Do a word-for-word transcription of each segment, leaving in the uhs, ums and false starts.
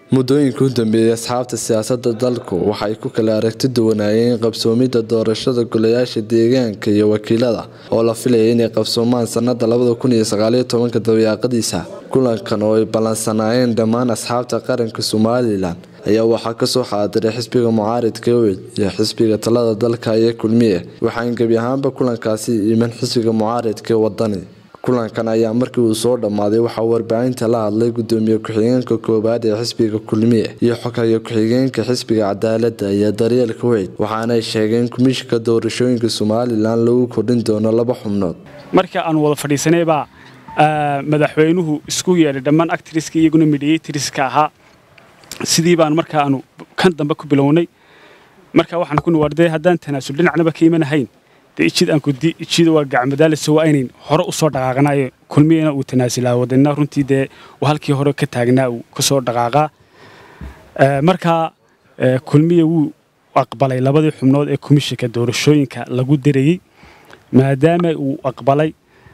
muddooyinka u dambeeyay asxaabta siyaasadda dalku waxay ku kala aragti duwanaayeen qabsoomidda doorashada golayaasha deegaanka iyo wakiilada oo la filayay inay qabsoomaan sanada labada kun iyo sagaal iyo toban dabayaaqadiisa. Kulankan oo ay ballansanaayeen dhammaan asxaabta qaranka Somaliland ayaa waxaa ka soo xaadiray xisbiga mucaaradka iyo xisbiga talada dalka ee Kulmiye, waxaana gabi ahaanba kulankaasi iman xisbiga mucaaradka wadani. Kulankan ayaa markii uu soo dhamaaday waxa warbaahinta la hadlay gudoomiye ku-xigeenka koobaad ee xisbiga Kulmiye iyo xoghaye ku-xigeenka xisbiga cadaaladda iyo daryeelka weyd, waxaana ay sheegeen komishanka doorashooyinka Somaliland lagu kordhin doono laba xubnood. Marka aan wada fadhiisanay baa madaxweynuhu isku yeeray dhammaan actriska iyaguna mediatorska ahaa sidii baan marka aanu kan dambe ku bilownay. Marka waxaan ku nuwarday haddaan tanaasul dhinacnaba ka imanahayn ijid aan ku di ijid waa gacmadaal soo aynayn hore u soo dhaqaaqanayo Kulmiyana uu tanaasilaa wadana runtii de halkii hore ka taagnaa uu ka soo dhaqaaqa. Marka Kulmiye uu aqbalay labadii xubnood ee komishanka doorashooyinka lagu dirayay maadaama uu aqbalay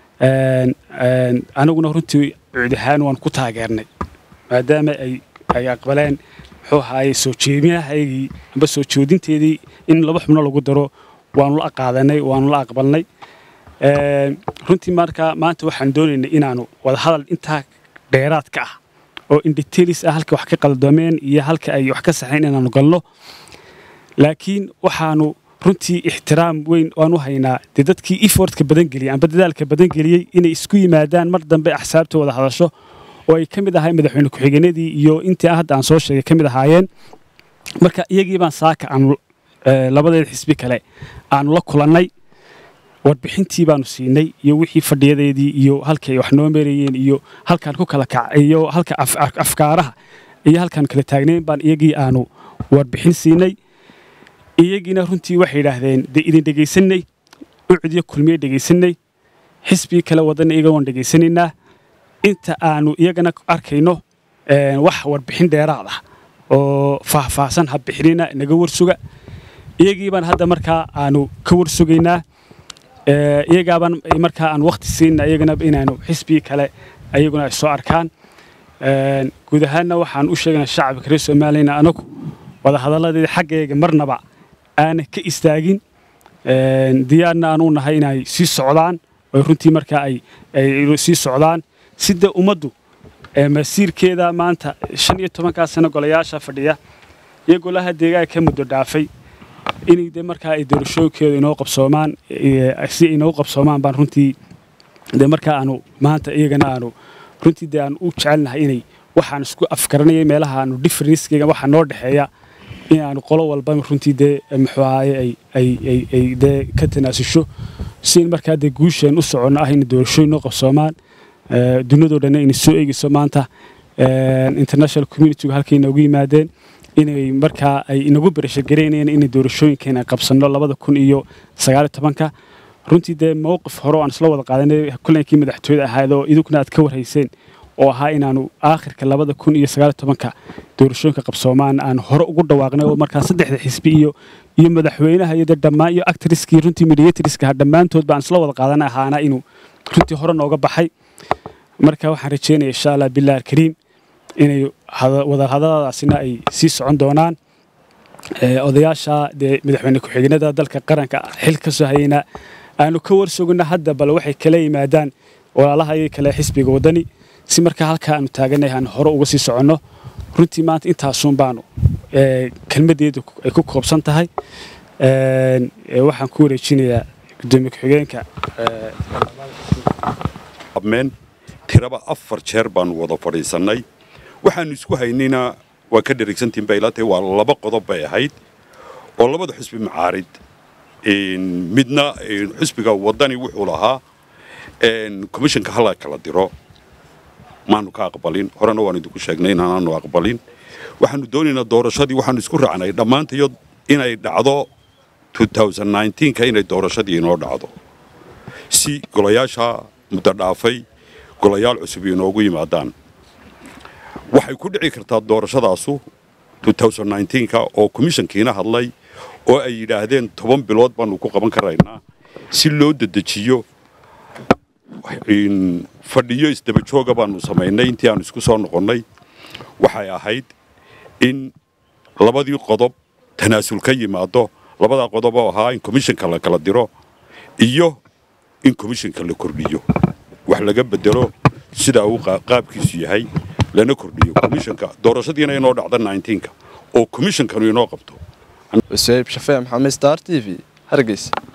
anaguna runtii ciidahaan waan ku taageernay maadaama ay ay aqbaleen wuxuu ahaayay soo jeedinahaygii amba soo joodinteedii in laba xubnood lagu daro waanu la qaadanay waanu la aqbalnay. Runtii marka maanta waxaan doonaynaa inaanu wada hadal inta dheeraad ka ah oo in details ah halka wax ka qaldoomeen iyo halka ay wax ka saxeen inaanu galno, laakiin waxaanu runtii ixtiraam weyn waanu haynaa dadkii effort-ka badan galiyay amba dadaalka badan galiyay inay isku yimaadaan mar dambe axsaabta wada hadasho oo ay kamid ahay madaxweyne ku-xigeenadii iyo intii hadda aan soo sheegay kamid ahaayeen. Marka iyagii baan saaka aan labadeed xisbi kale aan la kulanay warbixintii baanu siinay iyo wixii fadhiyadeedii iyo halkay wax noo meerayeen iyo halkaan ku kala kacay iyo halka afkaaraha iyo halkaan kala taagneen baan iyagii aanu warbixin siinay. Iyagiina runtii waxay yiraahdeen de idin dhageysanay ucdiyo Kulmiye dhageysanay xisbi kale wadana iyaga waan dhageysanaynaa inta aanu iyagana arkayno wax warbixin dheeraad ah oo faahfaahsan ha bixinina naga warsuga. iyagii baan hadda markaa aanu ka warsugaynaa iyaga baan markaa aan waqti siinay iyagana inaanu xisbi kale ayaguna ay soo arkaan. Guud ahaanna waxaan u sheegnaa shacabka reer Soomaaliland anagu wada hadaladeeda xaggeega marnaba aan ka istaagin diyaarna aanu nahay inay sii socdaan oo runtii markaa ay ay sii socdaan sida ummaddu masiirkeeda maanta shan iyo toban ka sano golayaasha fadhiya iyo golaha deegaanka ka muddo dhaafay inay de markaa ay doorashooyinkeedu inoo qabsoomaan si inoo qabsoomaan baan runtii de markaa aanu maanta iyagana aanu runtii de aan u jecelnahay inay waxaan isku afkaranay meelaha aanu difference-ka waxa noo dhaxeeya in aanu qolo walba runtii de maxaaye ay ay ay de ka tanaasusho si markaa de guusheen u socono ah in doorashooyin noo qabsoomaan dunidoo dhan in soo eegiso maanta international community halkay noogu yimaadeen inay markaa ay inagu barasho gareynayeen in doorashooyinkeena qabsano labada kun iyo sagaal iyo toban ka. Runtii de mowqif hore aan isla wada qaadanay kulankii madaxtooyada ahayd oo idinku aad ka warhayseen oo ahaa inaanu aakhirka labada kun iyo sagaal iyo toban ka doorashooyinka qabsoomaan aan hore ugu dhawaaqnay oo markaa saddexda xisbi iyo iyo madaxweynaha iyo dhammaan iyo actriskii runtii mediatorska dhammaantood baan isla wada qaadanay ahaana inuu runtii hore nooga baxay. Marka waxaan rajeynayaa insha Allah billaah kariim inay wada hadaladaasina ay sii socon doonaan. Odayaasha de madaxweyne ku-xigeenada dalka qaranka xil ka soo hayna aanu ka warsugna hadda bal waxay kala yimaadaan walaalaha ay kala xisbiga wadani si marka halka aanu taaganahay aan hore uga sii socono. Runtii maanta intaasuun baanu kelmadeedu ay ku koobsan tahay. Waxaan ku wareejinayaa gudoomiye ku-xigeenka abmeen tiraba afar jeer baan wada fadhiisanay. waxaan isku haynayna waa ka dheregsantiin bay laatay waa laba qodob bay ahayd oo labada xisbi macaarid in midna xisbiga wadani wuxuu lahaa in komishanka hala kala diro maanu ka aqbalin horena waan idinku sheegnay inaanu aqbalin. waxaanu doonaynaa doorashadii waxaanu isku raacnay dhammaantayo inay dhacdo two thousand nineteen ka inay doorashadii inoo dhacdo si golayaasha muddo dhaafay golayaal cusub inoogu yimaadaan. waxay ku dhici kartaa doorashadaasu two thousand nineteen ka oo komishankiina hadlay oo ay yiraahdeen toban bilood baanu ku qaban karaynaa si loo dedejiyo in fadhiyo isdaba jooga baanu sameynay intii aan isku soo noqonnay waxay ahayd in labadii qodob tanaasul ka yimaado labadaa qodob oo ahaa in commissionka la kala diro iyo in commissionka la kordhiyo wax laga bedelo sida uu qaabkiisu yahay lana kordhiyo commissionka doorashadiina inoo dhacda nineteenka oo commissionkanu inoo qabto Usayb Shafee Maxamed Star T V Hargeysa.